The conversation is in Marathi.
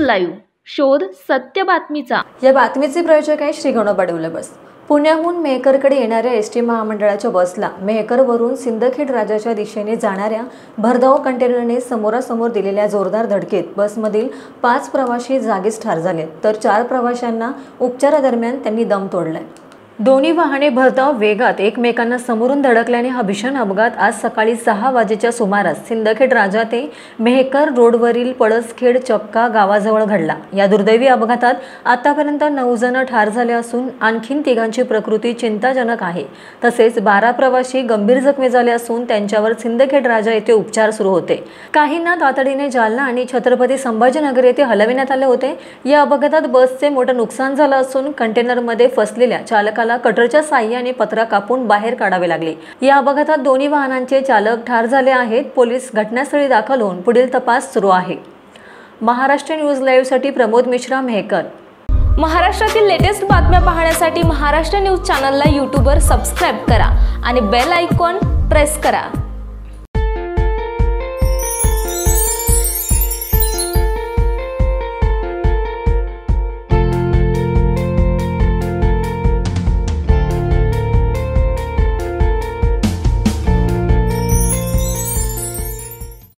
लाईव्ह शोध सत्य बातमीचा। या बातमीचे प्रायोजक आहे श्री गणोबा डेव्हलपर्स। पुण्याहून मेहकरकडे येणाऱ्या एसटी महामंडळाच्या बसला मेहकरवरून सिंदखेड राजाच्या दिशेने जाणाऱ्या भरधाव कंटेनरने समोरासमोर दिलेल्या जोरदार धडकेत बसमधील 5 प्रवासी जागीच ठार झाले, तर 4 प्रवाशांना उपचारादरम्यान त्यांनी दम तोडलाय। दोन्ही वाहने भरधाव वेगात एकमेकांना समोरून धडकल्याने हा भीषण अपघात आज सकाळी 6 वाजेच्या सुमारास सिंदखेड राजा ते मेहकर रोडवरील पळसखेड चक्का गावाजवळ घडला। या दुर्दैवी अपघातात आतापर्यंत 9 जण ठार झाले असून आणखीन 3घांची प्रकृती चिंताजनक आहे। तसेच 12 प्रवासी गंभीर जखमी झाले असून त्यांच्यावर सिंदखेड राजा येथे उपचार सुरू होते। काहींना तातडीने जालना आणि छत्रपती संभाजीनगर येथे हलविण्यात आले होते। या अपघातात बसचे मोठे नुकसान झाले असून कंटेनरमध्ये फसलेल्या चालकाला कटरच्या साहाय्याने पत्रा कापून बाहेर काढावे लागले। या अपघातात दोन्ही वाहनांचे चालक ठार झाले आहेत। पोलीस घटनास्थळी दाखल होऊन पुढील तपास सुरू आहे। महाराष्ट्र न्यूज लाईव्ह साठी प्रमोद मिश्रा, मेहकर। महाराष्ट्रातील लेटेस्ट बातम्या पाहण्यासाठी महाराष्ट्र न्यूज चॅनलला यूट्यूबवर सबस्क्राइब करा आणि बेल आयकॉन प्रेस करा।